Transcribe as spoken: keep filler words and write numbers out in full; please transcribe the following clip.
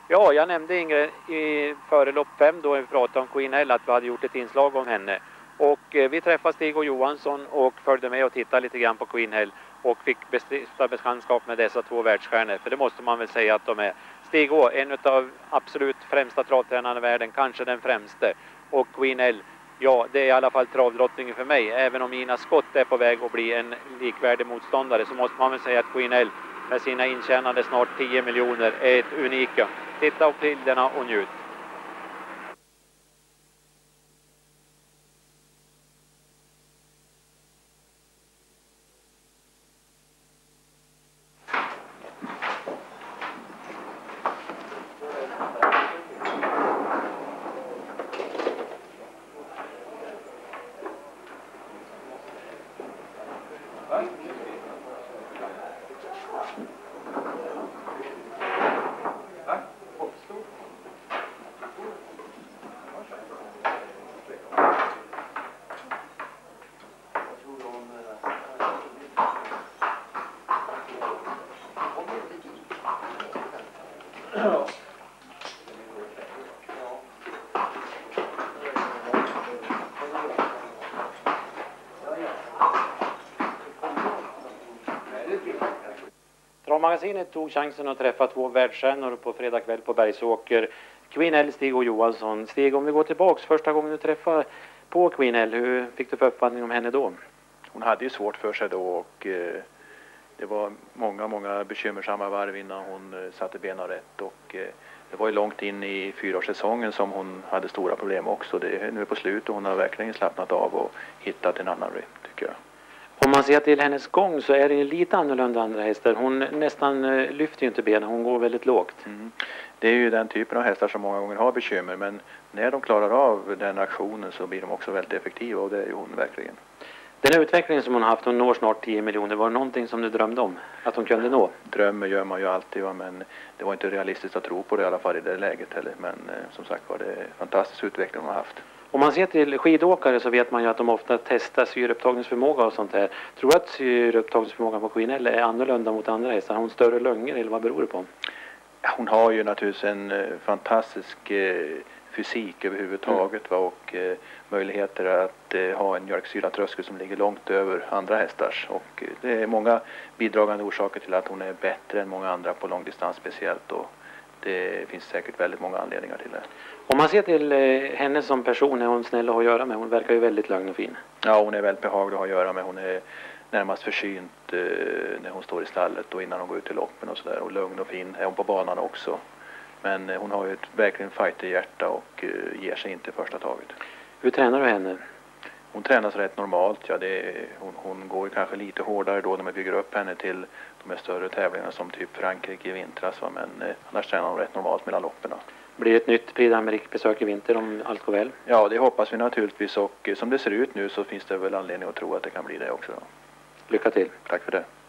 Ja, jag nämnde Ingrid i före lopp fem då vi pratade om Queen L att vi hade gjort ett inslag om henne. Och eh, vi träffade Stig och Johansson och följde med och tittade lite grann på Queen L och fick bestifta bekantskap med dessa två världsstjärnor. För det måste man väl säga att de är. Stig Å, en av absolut främsta travtränarna i världen, kanske den främste. Och Queen L, ja det är i alla fall travdrottningen för mig. Även om Ina Skott är på väg att bli en likvärdig motståndare så måste man väl säga att Queen L med sina intjänade snart tio miljoner är ett unika. Titta på bilderna och njut. Travmagasinet tog chansen att träffa två världsstjärnor på fredag kväll på Bergsåker. Queen L, Stig och Johansson. Stig, om vi går tillbaks första gången du träffade på Queen L, hur fick du för uppfattning om henne då? Hon hade ju svårt för sig då och eh, det var många, många bekymmersamma varv innan hon eh, satte benen rätt och eh, det var ju långt in i fyraårssäsongen som hon hade stora problem också. Det är nu på slut och hon har verkligen slappnat av och hittat en annan rytm tycker jag. Om man ser till hennes gång så är det lite annorlunda andra hästar. Hon nästan eh, lyfter ju inte benen, hon går väldigt lågt. Mm. Det är ju den typen av hästar som många gånger har bekymmer, men när de klarar av den aktionen så blir de också väldigt effektiva och det är ju hon verkligen. Den här utvecklingen som hon har haft, hon når snart tio miljoner, var det någonting som du drömde om att hon kunde nå? Drömmer gör man ju alltid, va? Men det var inte realistiskt att tro på det i alla fall i det läget heller. Men eh, som sagt var det en fantastisk utveckling hon har haft. Om man ser till skidåkare så vet man ju att de ofta testar syreupptagningsförmåga och sånt här. Tror du att syreupptagningsförmågan på Queen L är annorlunda mot andra hästar? Har hon större lungor eller vad beror det på? Ja, hon har ju naturligtvis en eh, fantastisk eh, fysik överhuvudtaget mm. va? Och eh, möjligheter att eh, ha en mjölksyratröskel som ligger långt över andra hästars. Och eh, det är många bidragande orsaker till att hon är bättre än många andra på långdistans speciellt. Och det finns säkert väldigt många anledningar till det. Om man ser till eh, henne som person, är hon snäll att ha att göra med? Hon verkar ju väldigt lugn och fin. Ja, hon är väldigt behaglig att ha att göra med. Hon är närmast försynt eh, när hon står i stallet och innan hon går ut i loppen och sådär. Och lugn och fin är hon på banan också. Men eh, hon har ju ett verkligen fighterhjärta och eh, ger sig inte första taget. Hur tränar du henne? Hon tränas rätt normalt. Ja, det är, hon, hon går ju kanske lite hårdare då när man bygger upp henne till de här större tävlingarna som typ Frankrike i vintras. Va? Men eh, annars tränar hon rätt normalt mellan loppen. Blir det ett nytt Prix d'Amérique besök i vinter om allt går väl? Ja, det hoppas vi naturligtvis och eh, som det ser ut nu så finns det väl anledning att tro att det kan bli det också. Då. Lycka till. Tack för det.